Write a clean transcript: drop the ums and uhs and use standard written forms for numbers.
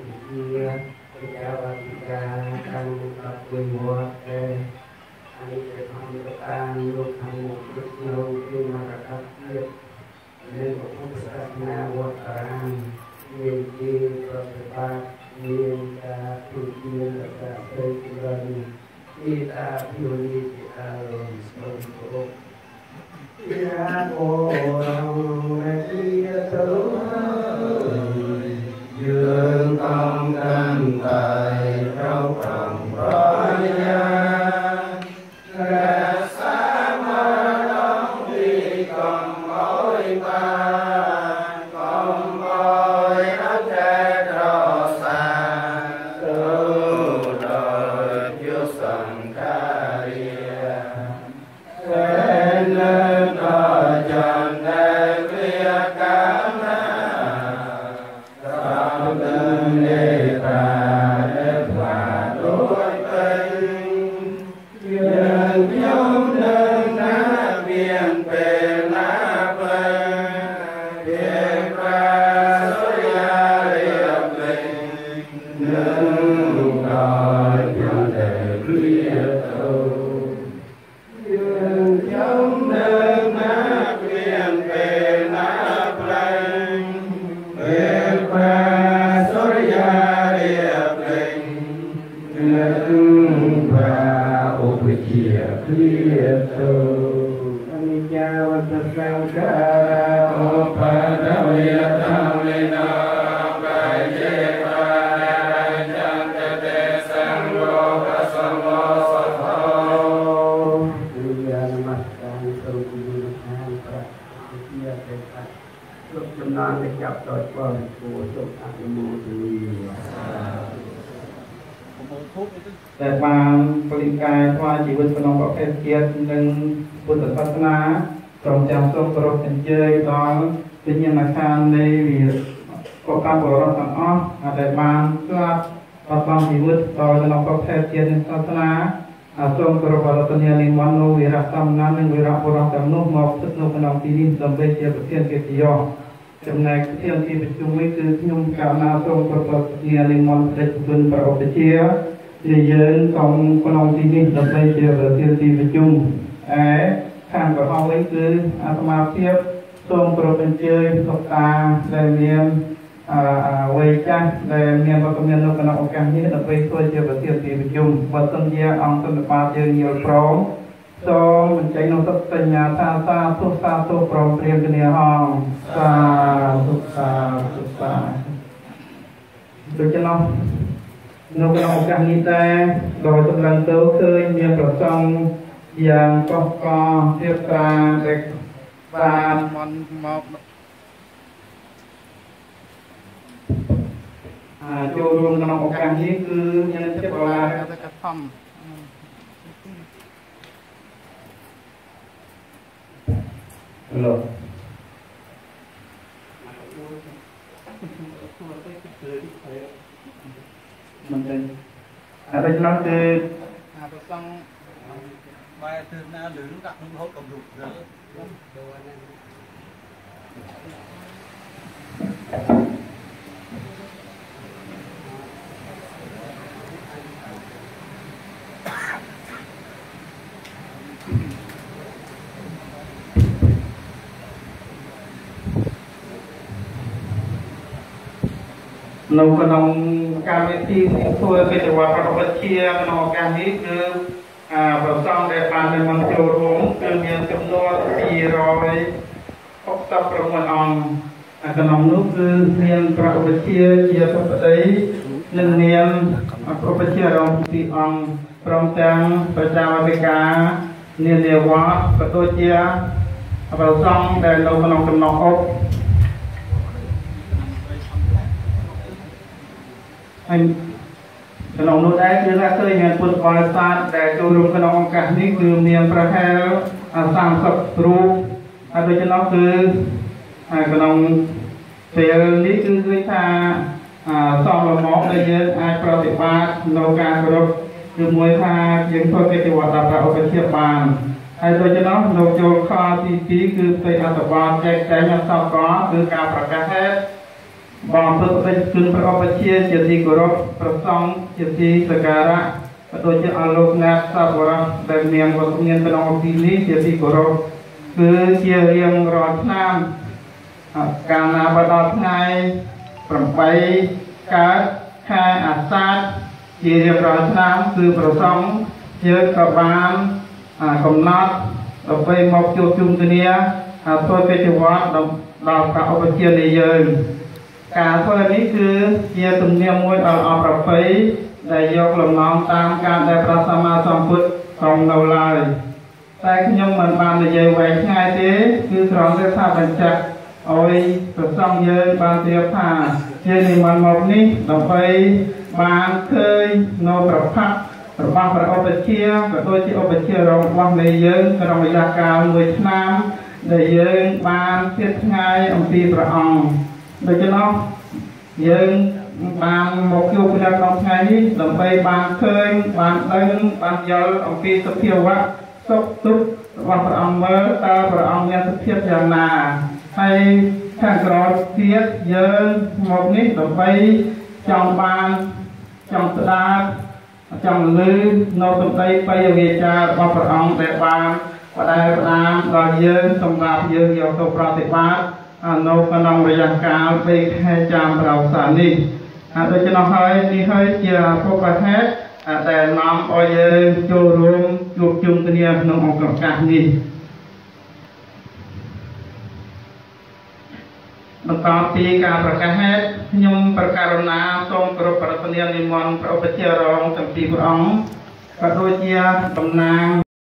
dia pejabat dan buat ini kehamatan lu kamu bersiul di masyarakat dan pusatnya wataran jadi berdebat kita tujuan kita kita pilih kita untuk ya orang kita dương công canh tài rau trồng raya ra xa mơ đón đi còn mối ba còn mối áo tre trò xa cứu đời chúa sẵn ca ria lên đò tròn đêm viết cảm để ta để và đối tình dần nhau nên na biên về na về biên qua số ya riêng mình nâng đòi cho để biết đâu dần nhau nên na biên về na về biên qua và chia clear so anicca vasankara opadavayata lena kajeta jantete sanglo kasamo sato namaskar sarvguruhan pratia dekat jumlah dekat total untuk anumodu แต่บางปริกายทว่าชีวิตขนมประเภทเกียรติหนึ่งพุทธศาสนาตรงจำทรงประเป็นเจยตอนเป็นยังอาคารในวิกการบริรัตน์อ้อแต่บางก็ประบางชีวิตต่อขนมประเภทเกียรติศาสนาทรงประบรัตน์นิมันโนวิรัตตำนานหนึ่งวิรัตบรัตน์นุมอบสุดนุขนมที่ดินสมเด็จเจ้าประเทศเกียรติยศจำนายเที่ยวที่ประชุมไม่คือขนมกานาทรงประบรัตน์นิมันเด็กบุญประอบเชียយើងសូមក្នុងទីនេះដើម្បីជាប្រធានទីប្រជុំខាងប្រហោវិញគឺអាត្មាភាពសូមប្រពន្ធជើញលោកតាដែលមានវ័យចាស់ដែលមានវត្តមាននៅក្នុងឱកាសនេះដើម្បីធ្វើជាប្រធានទីប្រជុំបើសិនជាអង្គសន្តិបាលយើងយល់ព្រមសូមបញ្ចេញនូវសត្យសញ្ញាថាសាធុព្រមព្រៀងគ្នាហងសាធុដូច្នោះនៅក្នុងឱកាសនេះតែដោយសម្លឹងទៅឃើញមានប្រសងយ៉ាងកោះកោទៀបត្រាដែលបានមកចូលរួមក្នុងឱកាសនេះគឺមានចិត្តបលាទៅកធំលោកมันเป็นอะไรนั่นคือประสงค์ใบถือหน้าหรือกับนุ่งห่มกับดุหรือនៅក្នុងកម្មវិធីធ្វើកិច្ចវត្តប្រវត្តិជាក្នុងឱកាសនេះគឺប្រសងដែលបាននិមន្តចូលរួមគឺមានចំនួន269អង្គក្នុងនោះគឺមានប្រវត្តិជាសព្វតីនិងមានប្រវត្តិរងពីអង្គព្រមទាំងប្រជាអធិការនានាវត្តក៏ដូចជាប្រសងដែលនៅក្នុងចំណុចអុកហើយក្នុងនោះដែរគឺថាឃើញមានពុទ្ធបរិស័ទដែលចូលរួមក្នុងឱកាសនេះគឺមានប្រហែល30រូបហើយដូច្នោះគឺក្នុងពេលនេះគឺឃើញថាសមល្មមដែលយើងអាចប្រតិបត្តិនៅការគោរពជាមួយថាយើងធ្វើកិច្ចវត្តដល់ព្រះឧបជាបានហើយដូច្នោះនៅចូលខទី2គឺផ្ទៃអត្ថបទចែកចែងអត្ថបទគឺការប្រកាសហេតុបងព្រឹកពេជ្រគុណប្រអប់ជាជាទីគោរពប្រសង់ជាទីសក្ការៈក៏ដូចជាអស់លោកអ្នកសប្បុរសដែលមានវត្តមានក្នុងទីនេះជាទីគោរពគឺជារៀងរាល់ឆ្នាំកាលណាបើដល់ថ្ងៃ8កើតខែអាសាឍជារៀងរាល់ឆ្នាំគឺប្រសង់យើងក៏បានកំណត់ដើម្បីមកជួបជុំគ្នាធ្វើកិច្ចវត្តដល់ប្រអប់ជានៃយើងការធ្វើនេះគឺជាទំនៀមមួយដ៏ល្អប្រពៃដែលយកលំនាំតាមការដែលព្រះសម្មាសម្ពុទ្ធទ្រង់នៅឡើយតែខ្ញុំមិនបាននិយាយវែងឆ្ងាយទេគឺត្រង់តែថាបញ្ជាក់ឲ្យប្រសង់យើងបានត្រៀមថាជានិមន្តមកនេះដើម្បីបានឃើញនៅប្រផាត់របស់ព្រះឧបជាក៏ដូចជាឧបជារបស់នៃយើងក្នុងរយៈកាល1ឆ្នាំដែលយើងបានជិតថ្ងៃអំពីព្រះអង្គដូច្នោះយើងបានមកជួបគ្នាក្នុងថ្ងៃនេះដើម្បីបានឃើញបានដឹងបានយល់អំពីសភាវៈសុខទុក្ខរបស់ព្រះអង្គមើលតើព្រះអង្គមានសភាពយ៉ាងណាហើយខាងក្រោយទៀតយើងមកនេះដើម្បីចង់ស្ដាប់ចង់ឮនៅសម្ដីបរិយាចាររបស់ព្រះអង្គដែលបានផ្ដាំដល់យើងសម្រាប់យើងយកទៅប្រតិបត្តិនៅក្នុងរយៈកាល3ខែចាំប្រោសានេះដូច្នោះហើយនេះហើយជាពុបហេតុដែលនាំឲ្យយើងចូលរួមជួបជុំគ្នាក្នុងឱកាសនេះបន្តពីការប្រកាសហេតុខ្ញុំប្រកាសណាសូមគោរពប្រទាននិមន្តព្រះឧបជារងទាំងពីរព្រះអង្គក៏ដូចជាតំណាង